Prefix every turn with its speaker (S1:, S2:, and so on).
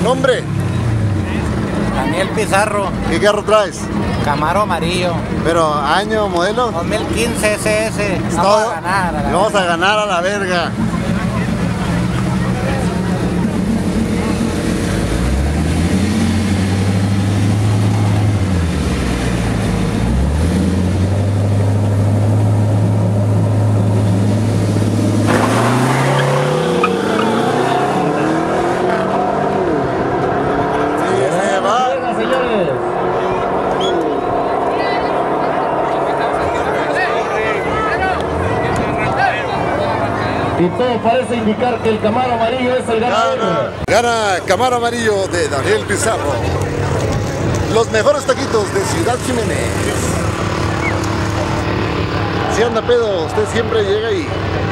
S1: ¿Nombre?
S2: Daniel Pizarro.
S1: ¿Qué carro traes?
S2: Camaro amarillo.
S1: ¿Pero año, modelo?
S2: 2015 SS.
S1: Vamos
S2: a ganar.
S1: Vamos a ganar a la verga.
S3: Y todo parece indicar que el Camaro amarillo es el ganador.
S1: Gana Camaro amarillo de Daniel Pizarro. Los mejores taquitos de Ciudad Jiménez. Si anda pedo, usted siempre llega ahí.